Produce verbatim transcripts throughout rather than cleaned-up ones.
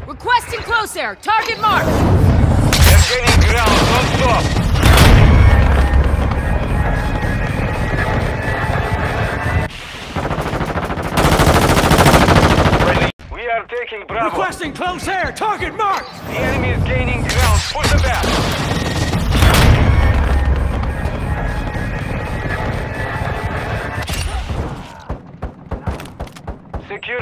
Requesting close air. Target marked. They're gaining ground. Don't stop. Friendly. We are taking Bravo. Requesting close air. Target marked. The enemy is gaining ground. Push them back. Secure.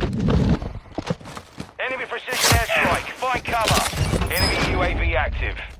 Enemy precision airstrike. Find cover. Enemy U A V active.